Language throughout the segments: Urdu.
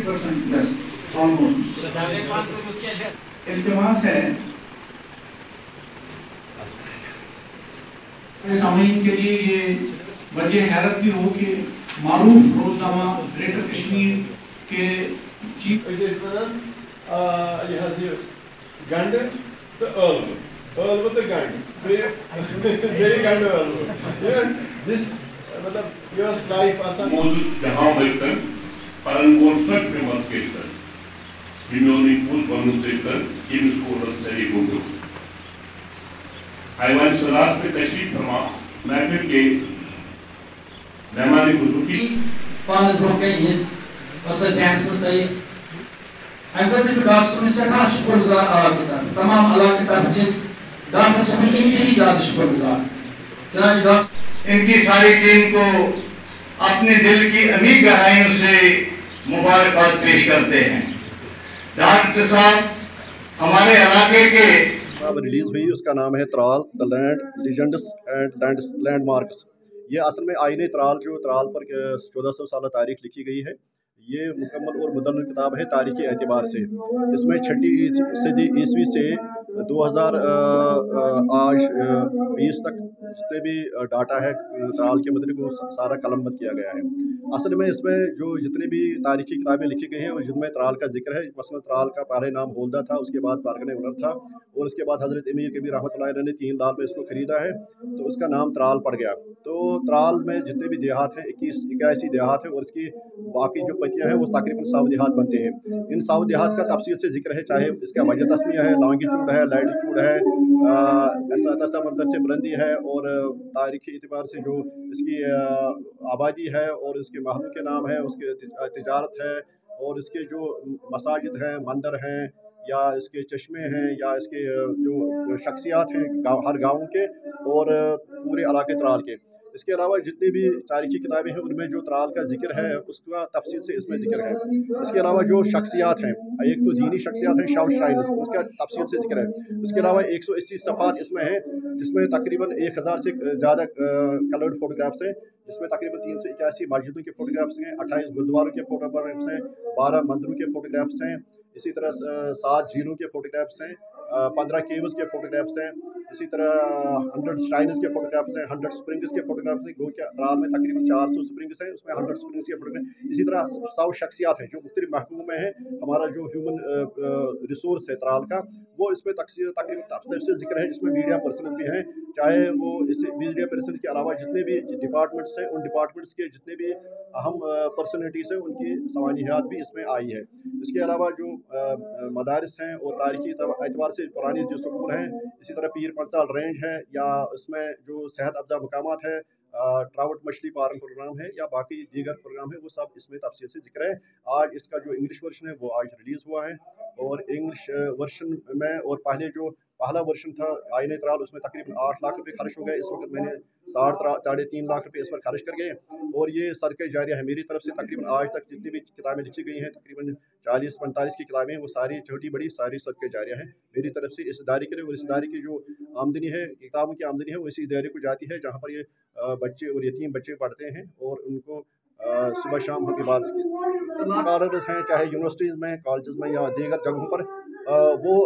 90% ऑलमोस्ट। इल्तिमास है सामीन के लिए ये वजह हैरत भी हो कि मारूफ रोजनामा ग्रेटर कश्मीर के चीफ गंड तो ٲلوٕ تہٕ گنٛڈ بیٚیہِ گنٛڈٕ ٲلوٕ دِس مطلب یہِ ٲس لایف آسان موضوع جہاں بٔرۍتن پرن وول سۄ مےٚ مدد کٔرۍتن یہِ میونٕے پوٚز وَنُن ژٔرۍتن ییٚمِس کوٗرس ژَرے گوٚو ایوان سادات میں تشریف فرما محفل کے مہمان خصوصی پانس برونٛہہ کَنہِ ہِنٛز ٲس اَسہِ ذہنس منٛز تھٲیِتھ اَمہِ خٲطرٕ چھُ ڈاکٹر صٲبٕنۍ سٮ۪ٹھاہ شُکر گُزار علاقہٕ طرفہٕ تمام علاقہٕ طرفہٕ چھِ أسۍ ڈاکٹر صٲبٕنۍ انتہٲیی زیادٕ شُکر گُزار چنانچہ ڈاکٹر ان کی ساری ٹیم کو اپنے دل کی عمیق گہرائیوں سے مبارکباد پیش کرتے ہیں۔ ڈاکٹر صاحب ہمارے علاقے کے ریلیز ہوئی، اس کا نام ہے ترال دا land legends and landmarks. یہ اصل میں آئین ترال جو ترال پر 1400 سالہ تاریخ لکھی گئی ہے، یہ مکمل اور مدلل کتاب ہے تاریخی اعتبار سے۔ اس میں 6 صدی عیسوی سے 2020 تک جتنے بھی ڈاٹا ہے ترال کے متعلق وہ سارا قلم بند کیا گیا ہے۔ اصل میں اس میں جو جتنی بھی تاریخی کتابیں لکھی گئی ہیں اور جن میں ترال کا ذکر ہے، مثلا ترال کا پہلے نام ہولدا تھا، اس کے بعد پارگن ولر تھا، اور اس کے بعد حضرت امیر کبیر رحمۃ اللہ علیہ نے 3 لال میں اس کو خریدا ہے تو اس کا نام ترال پڑ گیا۔ تو ترال میں جتنے بھی دیہات ہیں 81 دیہات ہیں، اور اس کی باقی جو پتیاں ہیں وہ تقریباً 100 دیہات بنتے ہیں۔ ان 100 دیہات کا تفصیل سے ذکر ہے، چاہے اس کا وجہ تسمیہ ہے، لانگیچوڈ ہے، لائٹیچوڈ ہے، ایسا مندر سے بلندی ہے، اور تاریخی اعتبار سے جو اس کی آبادی ہے اور اس کے محلوں کے نام ہے، اس کے تجارت ہے، اور اس کے جو مساجد ہیں، مندر ہیں، یا اس کے چشمے ہیں، یا اس کے جو شخصیات ہیں ہر گاؤں کے اور پورے علاقے ترال کے۔ اس کے علاوہ جتنی بھی تاریخی کتابیں ہیں ان میں جو ترال کا ذکر ہے اس کا تفصیل سے اس میں ذکر ہے۔ اس کے علاوہ جو شخصیات ہیں، ایک تو دینی شخصیات ہیں شاو شرائنز، اس کا تفصیل سے ذکر ہے۔ اس کے علاوہ 180 صفحات اس میں ہیں، جس میں تقریباً 1000 سے زیادہ کلرڈ فوٹوگرافس ہیں، جس میں تقریباً 381 مسجدوں کے فوٹوگرافس ہیں، 28 گردواروں کے فوٹوگرافس ہیں، 12 مندروں کے فوٹوگرافس ہیں، اسی طرح 7 جھیلوں کے فوٹوگرافس ہیں، 15 کیوز کے فوٹوگرافس ہیں، اسی طرح 100 شرائنز کے فوٹوگرافس ہیں، 100 سپرنگز کے فوٹوگرافس ہیں، گو کہ ترال میں تقریباً 400 سپرنگز ہیں، اس میں 100 سپرنگز کے فوٹوگراف۔ اسی طرح 100 شخصیات ہیں جو مختلف محکموں میں ہیں۔ ہمارا جو ہیومن ریسورس ہے ترال کا، وہ اس میں تقریباً تفصیل ذکر ہے، جس میں میڈیا پرسنز بھی ہیں، چاہے وہ اس میڈیا پرسنز کے علاوہ جتنے بھی ڈپارٹمنٹس ہیں، ان ڈپارٹمنٹس کے جتنے بھی اہم پرسنالٹیز ہیں ان کی سوانحیات بھی اس میں آئی ہے۔ اس کے علاوہ جو مدارس ہیں اور تاریخی اعتبار سے پرانی جو سکول ہیں، اسی طرح پیر پنچال رینج ہے، یا اس میں جو صحت افزا مقامات ہے، ٹراؤٹ مچھلی پارک پروگرام ہے، یا باقی دیگر پروگرام ہے، وہ سب اس میں تفصیل سے ذکر ہے۔ آج اس کا جو انگلش ورژن ہے وہ آج ریلیز ہوا ہے، اور انگلش ورژن میں اور پہلا ورژن تھا آئین ترال، اس میں تقریباً 8 لاکھ روپے خرچ ہو گئے۔ اس وقت میں نے 3.5 لاکھ روپے اس پر خرچ کر گئے، اور یہ صدقہ جاریہ ہے میری طرف سے۔ تقریباً آج تک جتنی بھی کتابیں لکھی گئی ہیں، تقریباً 40-45 کی کتابیں ہیں، وہ ساری چھوٹی بڑی ساری صدقہ جاریہ ہیں میری طرف سے اس ادارے کے لیے۔ اور اس ادارے کی جو آمدنی ہے، کتابوں کی آمدنی ہے، وہ اسی ادارے کو جاتی ہے جہاں پر یہ بچے اور یتیم بچے پڑھتے ہیں، اور ان کو صبح شام ہم عبادت کی کالجز ہیں، چاہے یونیورسٹیز میں، کالجز میں، یا دیگر جگہوں پر، وہ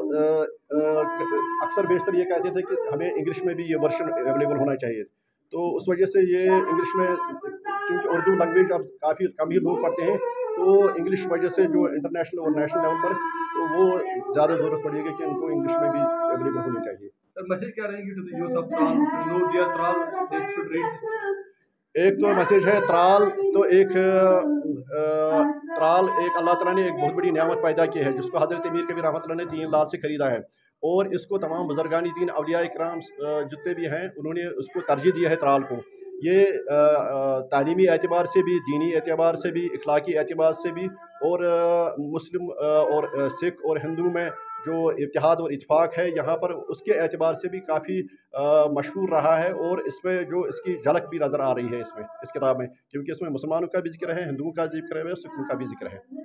اکثر بیشتر یہ کہتے تھے کہ ہمیں انگلش میں بھی یہ ورژن اویلیبل ہونا چاہیے۔ تو اس وجہ سے یہ انگلش میں، چونکہ اردو لینگویج اب کافی کم ہی لوگ پڑھتے ہیں، تو انگلش وجہ سے جو انٹرنیشنل اور نیشنل لیول پر، تو وہ زیادہ ضرورت پڑے گی کہ ان کو انگلش میں بھی اویلیبل ہونی چاہیے۔ سر میسج کیا رہیں گے to the youth of Tral to know their Tral they should read? ایک تو میسیج ہے ترال، تو ترال ایک اللہ تعالیٰ نے ایک بہت بڑی نعمت پیدا کی ہے، جس کو حضرت امیر کبیر رحمۃ اللہ نے 3 لال سے خریدا ہے، اور اس کو تمام بزرگان دین اولیاء کرام جتنے بھی ہیں انہوں نے اس کو ترجیح دیا ہے ترال کو۔ یہ تعلیمی اعتبار سے بھی، دینی اعتبار سے بھی، اخلاقی اعتبار سے بھی، اور مسلم اور سکھ اور ہندو میں جو اتحاد اور اتفاق ہے یہاں پر، اس کے اعتبار سے بھی کافی مشہور رہا ہے، اور اس میں جو اس کی جھلک بھی نظر آ رہی ہے اس کتاب میں، کیونکہ اس میں مسلمانوں کا بھی ذکر ہے، ہندوؤں کا ذکر ہے، سکھوں کا بھی ذکر ہے۔